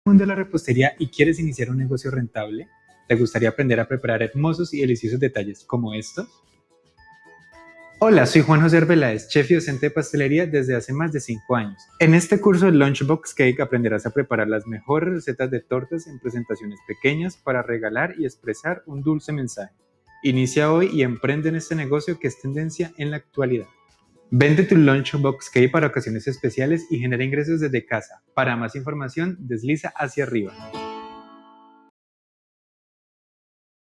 Mundo de la repostería y quieres iniciar un negocio rentable? ¿Te gustaría aprender a preparar hermosos y deliciosos detalles como estos? Hola, soy Juan José Arbeláez, chef y docente de pastelería desde hace más de 5 años. En este curso de Lunchbox Cake aprenderás a preparar las mejores recetas de tortas en presentaciones pequeñas para regalar y expresar un dulce mensaje. Inicia hoy y emprende en este negocio que es tendencia en la actualidad. Vende tu Lunchbox Cake para ocasiones especiales y genera ingresos desde casa. Para más información, desliza hacia arriba.